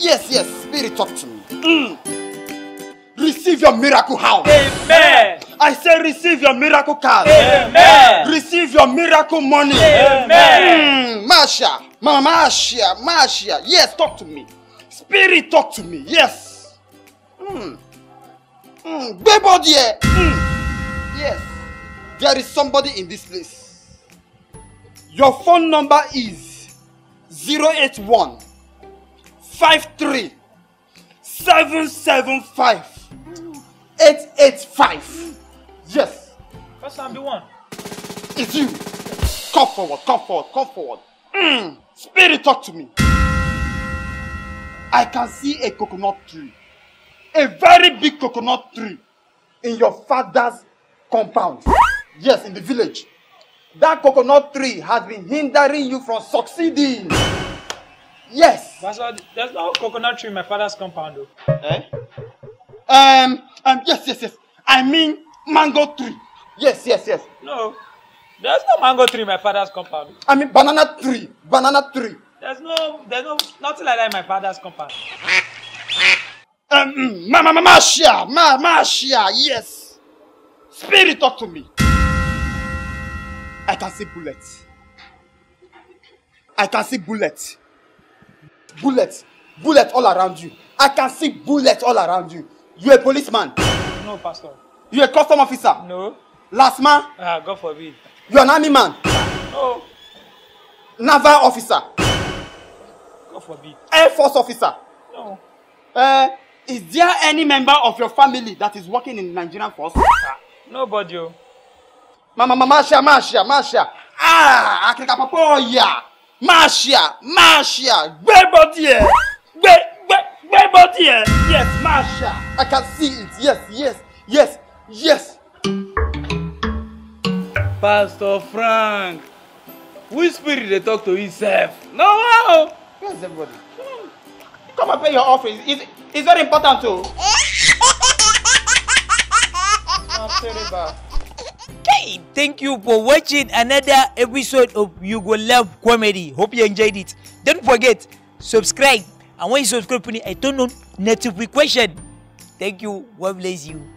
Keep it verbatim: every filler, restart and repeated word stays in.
Yes, yes, Spirit, talk to me. Mm. Receive your miracle house. Amen. I say receive your miracle card. Amen. Receive your miracle money. Amen. Mm. Masha, Mama Masha, Masha. Yes, talk to me. Spirit, talk to me. Yes. Mm. Mm. Baby, dear. Mm. Yes. There is somebody in this place. Your phone number is zero eight one five three seven seven five eight eight five. Yes. First I'm the one. It's you. Come forward, come forward, come forward. Mm. Spirit, talk to me. I can see a coconut tree. A very big coconut tree in your father's compound. Yes, in the village. That coconut tree has been hindering you from succeeding. Yes. Pastor, there's no coconut tree in my father's compound though. Eh? Um, um, yes, yes, yes. I mean mango tree. Yes, yes, yes. No. There's no mango tree in my father's compound. I mean banana tree. Banana tree. There's no, there's no, nothing like that in my father's compound. Um, ma, ma, ma, Masha, ma, Masha, yes. Spirit, talk to me. I can see bullets. I can see bullets. Bullets. Bullets all around you. I can see bullets all around you. You're a policeman. No, Pastor. You're a custom officer. No. Last man. Ah, God forbid. You're an army man. No. Naval officer. God forbid. Air Force officer. No. Uh, is there any member of your family that is working in the Nigerian force? Ah, nobody. Oh. Mama, mama, Masha, Masha, Masha. Ah, Akika Papoya. Masha, Masha. Baby, baby, yes, Masha. I can see it. Yes, yes, yes, yes. Pastor Frank, which spirit they talk to himself? No, wow. Where's everybody? Come and pay your offering. It's, it's very important too. Hey, thank you for watching another episode of You Go Love Comedy. Hope you enjoyed it. Don't forget, subscribe. And when you subscribe, I turn on notification. Thank you. God bless you.